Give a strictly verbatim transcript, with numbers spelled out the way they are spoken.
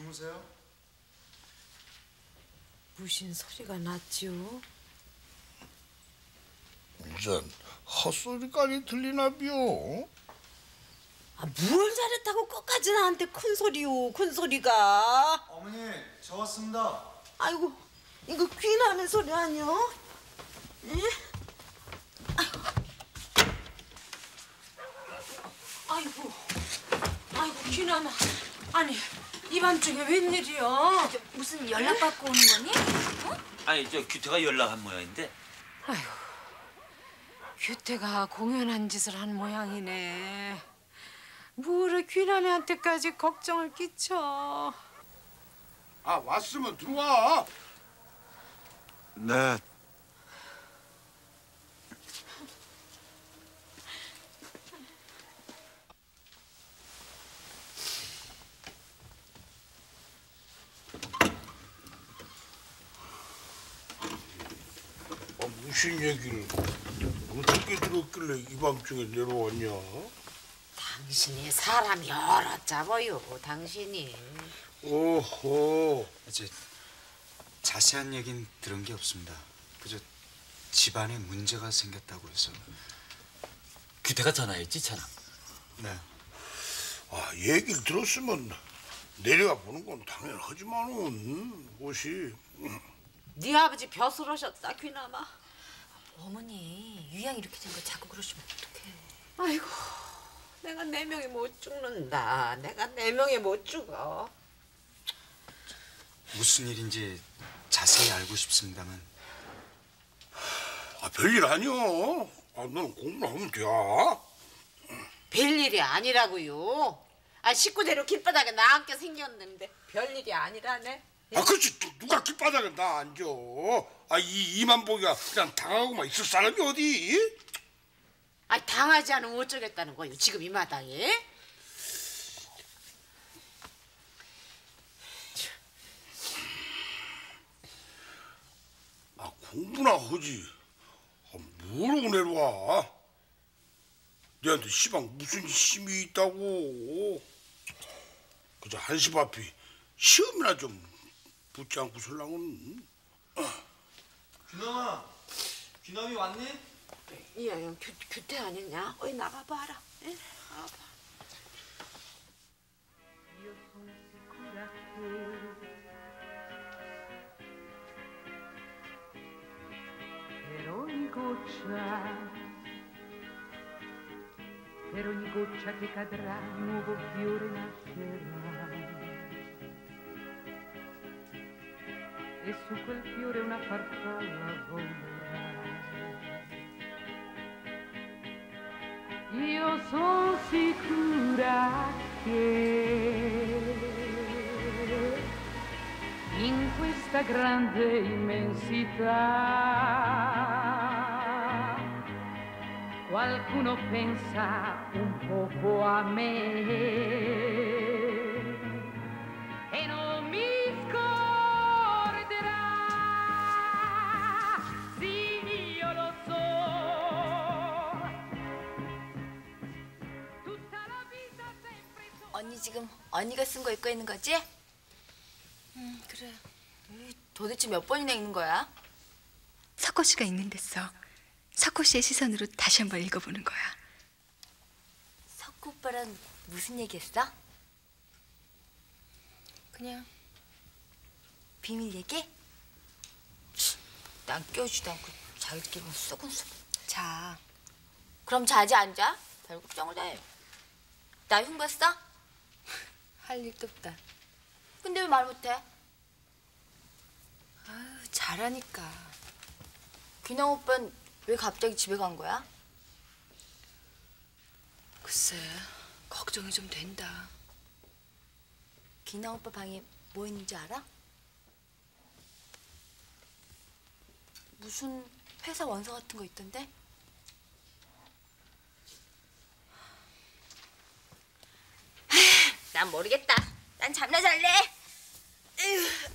주무세요? 무슨 소리가 났지요? 무슨 헛소리까지 들리나비요? 아, 뭘 잘했다고 끝까지 나한테 큰 소리요, 큰 소리가. 어머니, 저 왔습니다. 아이고, 이거 귀나는 소리 아니요? 예? 아이고, 아이고 귀나마. 아니, 이 밤중에 웬일이야? 무슨 연락 받고 오는 거니? 어? 아니 저 규태가 연락한 모양인데. 아이고, 규태가 공연한 짓을 한 모양이네. 뭐래 귀남이한테까지 걱정을 끼쳐. 아, 왔으면 들어와. 네. 아, 무슨 얘기를 어떻게 들었길래 이 밤중에 내려왔냐? 당신이 사람이 얼었잡아요, 당신이. 오호. 이제 자세한 얘긴 들은 게 없습니다. 그저 집안에 문제가 생겼다고 해서. 규태가 전화했지 전화. 네. 아, 얘기를 들었으면 내려가 보는 건 당연하지만은 무엇이. 네 아버지 벼슬하셨다, 귀남아. 어머니, 유양 이렇게 된 거 자꾸 그러시면 어떡해. 아이고, 내가 네 명이 못 죽는다. 내가 네 명이 못 죽어. 무슨 일인지 자세히 알고 싶습니다만. 아, 별일 아니여. 아, 너는 공부를 하면 돼. 별일이 아니라고요. 아, 식구대로 길바닥에 나 앉게 생겼는데 별일이 아니라네. 아, 그렇지. 누가 길바닥에 나 앉아. 아, 이 이만복이가 그냥 당하고만 있을 사람이 어디? 아, 당하지 않으면 어쩌겠다는 거예요, 지금 이 마당에. 아, 공부나 하지. 아, 뭐라고 내려와? 너한테 시방 무슨 힘이 있다고. 그저 한시 앞이 시험이나 좀 붙지 않고 설랑은. 귀남아, 귀남이 왔니? 이야, 규, 규태 아니냐? 어이, 나가봐라. 에? 나가봐. Per ogni goccia, per ogni goccia che cadrà, un nuovo fiore nascerà. E su quel fiore una farfalla volerà. Io sono sicura che in questa grande immensità qualcuno pensa un poco a me e non mi scorderà. Sì, io lo so. Tutta la vita sempre so. 언니 지금 언니가 쓴 거 읽고 있는 거지? 응, 그래. 도대체 몇 번이나 읽는 거야? 석호 씨가 읽는 데서 석호 씨의 시선으로 다시 한번 읽어보는 거야. 석구 오빠랑 무슨 얘기했어? 그냥 비밀 얘기? 난 껴주지도 않고 자기끼리만 쏘근쏘. 자, 그럼 자지 앉아? 별 걱정을 해. 나 흉봤어? 할 일도 없다. 근데 왜 말 못해? 아유, 잘하니까. 귀남 오빠는 왜 갑자기 집에 간 거야? 글쎄, 걱정이 좀 된다. 귀남 오빠 방에 뭐 있는지 알아? 무슨 회사 원서 같은 거 있던데? 난 모르겠다. 난 잠나 잘래. 에휴.